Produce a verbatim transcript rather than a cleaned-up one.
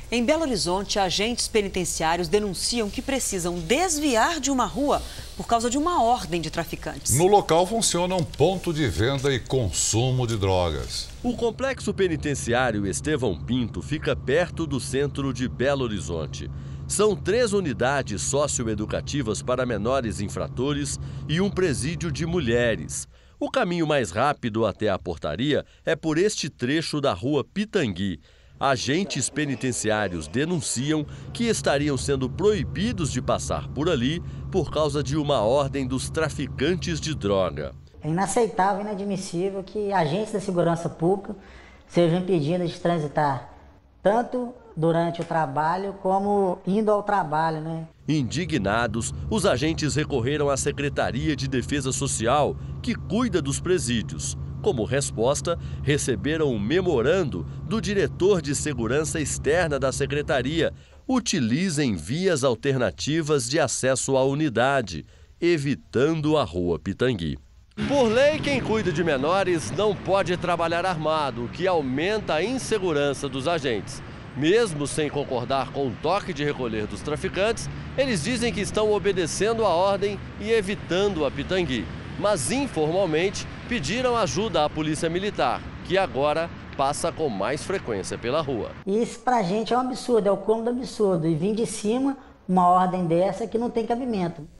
Em Belo Horizonte, agentes penitenciários denunciam que precisam desviar de uma rua por causa de uma ordem de traficantes. No local funciona um ponto de venda e consumo de drogas. O complexo penitenciário Estevão Pinto fica perto do centro de Belo Horizonte. São três unidades socioeducativas para menores infratores e um presídio de mulheres. O caminho mais rápido até a portaria é por este trecho da rua Pitangui. Agentes penitenciários denunciam que estariam sendo proibidos de passar por ali por causa de uma ordem dos traficantes de droga. É inaceitável e inadmissível que agentes da segurança pública sejam impedidos de transitar tanto durante o trabalho como indo ao trabalho, né? Indignados, os agentes recorreram à Secretaria de Defesa Social, que cuida dos presídios. Como resposta, receberam um memorando do diretor de Segurança Externa da Secretaria. Utilizem vias alternativas de acesso à unidade, evitando a rua Pitangui. Por lei, quem cuida de menores não pode trabalhar armado, o que aumenta a insegurança dos agentes. Mesmo sem concordar com o toque de recolher dos traficantes, eles dizem que estão obedecendo a ordem e evitando a Pitangui. Mas informalmente pediram ajuda à Polícia Militar, que agora passa com mais frequência pela rua. Isso pra gente é um absurdo, é o cúmulo do absurdo. E vir de cima uma ordem dessa que não tem cabimento.